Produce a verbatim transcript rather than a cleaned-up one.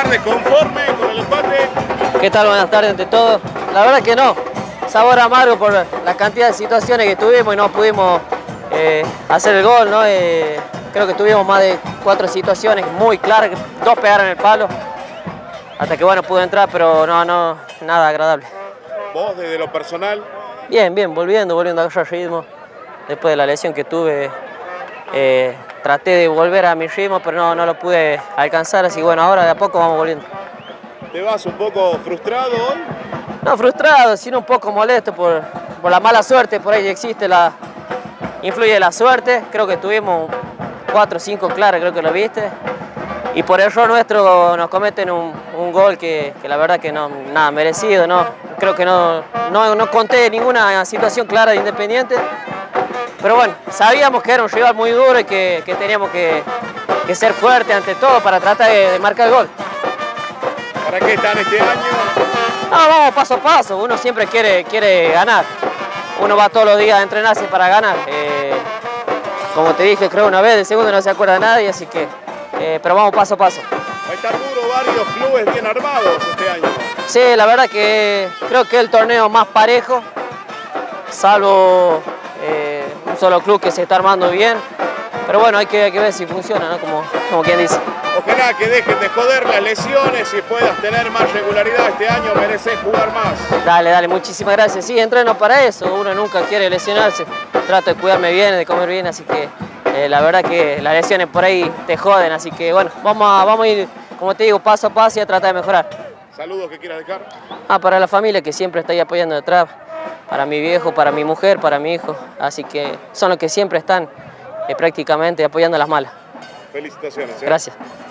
Fernández, ¿conforme con el empate? ¿Qué tal? Buenas tardes ante todo. La verdad que no. Sabor amargo por la cantidad de situaciones que tuvimos y no pudimos eh, hacer el gol, ¿no? Eh, creo que tuvimos más de cuatro situaciones muy claras, dos pegaron el palo. Hasta que bueno, pudo entrar, pero no, no, nada agradable. ¿Vos desde lo personal? Bien, bien, volviendo, volviendo a agarrar ritmo. Después de la lesión que tuve, eh, traté de volver a mi ritmo, pero no, no lo pude alcanzar, así que bueno, ahora de a poco vamos volviendo. ¿Te vas un poco frustrado hoy? No frustrado, sino un poco molesto por, por la mala suerte, por ahí existe la... influye la suerte, creo que tuvimos cuatro o cinco claras, creo que lo viste. Y por error nuestro nos cometen un, un gol que, que la verdad que no, nada merecido, no, creo que no, no, no conté ninguna situación clara de Independiente. Pero bueno, sabíamos que era un rival muy duro y que, que teníamos que, que ser fuertes ante todo para tratar de, de marcar el gol. ¿Para qué están este año? No, vamos paso a paso, uno siempre quiere, quiere ganar. Uno va todos los días a entrenarse para ganar. Eh, como te dije, creo una vez, de segundo no se acuerda de nadie, así que... Eh, pero vamos paso a paso. Va a estar duro, varios clubes bien armados este año. Sí, la verdad que creo que es el torneo más parejo, salvo eh, un solo club que se está armando bien. Pero bueno, hay que, hay que ver si funciona, ¿no? Como, como quien dice. Ojalá que dejen de joder las lesiones y puedas tener más regularidad este año, mereces jugar más. Dale, dale, muchísimas gracias. Sí, entreno para eso, uno nunca quiere lesionarse. Trato de cuidarme bien, de comer bien, así que eh, la verdad que las lesiones por ahí te joden. Así que bueno, vamos a, vamos a ir, como te digo, paso a paso y a tratar de mejorar. Saludos que quieras dejar. Ah, para la familia que siempre está ahí apoyando detrás, para mi viejo, para mi mujer, para mi hijo. Así que son los que siempre están eh, prácticamente apoyando a las malas. Felicitaciones. ¿eh? Gracias.